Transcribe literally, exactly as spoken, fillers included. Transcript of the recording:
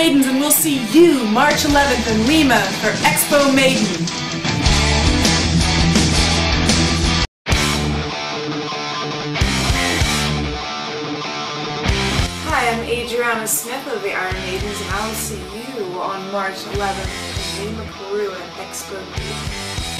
Maidens, and we'll see you March eleventh in Lima for Expo Maiden. Hi, I'm Adriana Smith of the Iron Maidens, and I'll see you on March eleventh in Lima, Peru at Expo Maiden.